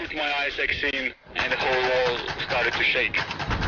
my Isaac scene and the whole wall started to shake.